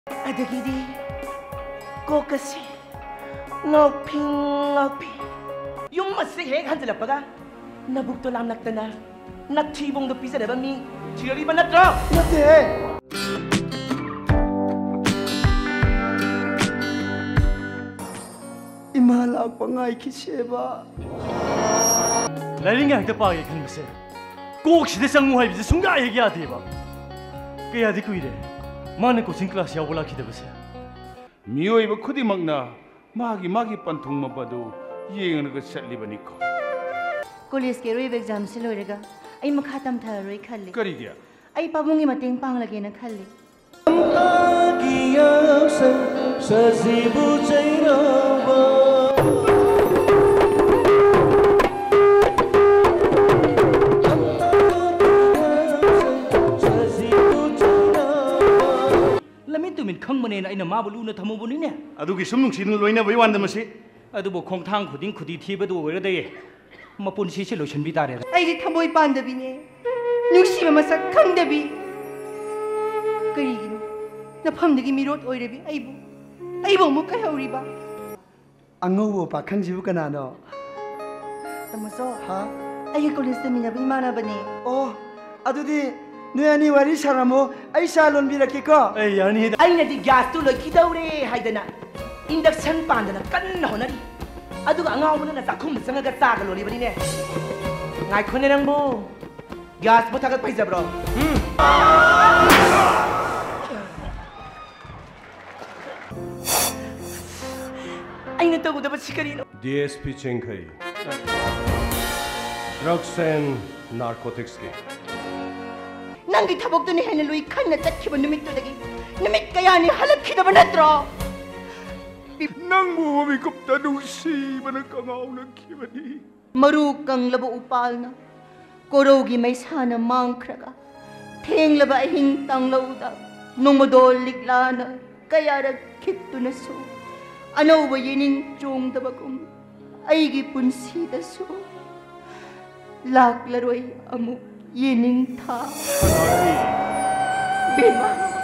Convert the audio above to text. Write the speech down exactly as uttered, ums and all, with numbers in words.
adagidi kokasi ngoping ngopi yung masih hek hanjala paga nabuk to lam naktana nathibong do pisa deba mi thiri ba natro nate imalak pangai kiseba laringa hekta pa ye khanbase kok side sangmu haibse sunga ye ya deba kaya di kuire mane coaching class yawola khidabase 미오이 뭐 크디 막나 마기 마기 반통 마바도 예행하는 거 살리바니까 콜리스 के रोइब exam से लोरेगा आई मखातम था रोइ खल्ले करिदिया आई पाबुंगी मतेंग पांग लगे न खल्ले min khang mane na ina ma bulu na thamu buni ne adu gi sumnung sin loina bai wan da masi adu bo khong thang khuding khudi thiba du oira de mapun si se lotion bi tare ai ri thamoi pan da bi ne nusi ma masak khang da bi kari gi na pham da gi mirot oire bi ai bu ai bo mu kai hauri ba angau bo pa khang ji bu kana no tamaso ha ai college da mi na bi mana bane oh adudi Nuyani wari saramo, ay salon bilaki ko. Ay yani. Ay na di gas tu loy kidaure haydana. Induction pandana kan honari. Adu ang ngaw mo na sakum sa nga gasa ka lori bani ne. Ngai khone nang bo. Gas mo thagat paisa bro. Hmm. Ay na to guda ba sikari no. D S P Chenkai. Drugs and narcotics ke. Nangi tabok tu ni hene lui kan na tat kiba numit tu lagi numit kaya ni halap kita ba natro nang mo mi kapta nusi mana kangaw na kibani maru kang labo upal na korogi may sana mangkraga theng laba hing tang lauda nong modol liklana kaya ra kitu na so ano ba yining chong tabagum aigi punsi da so Laklaroi Amuk Yeningtha Bima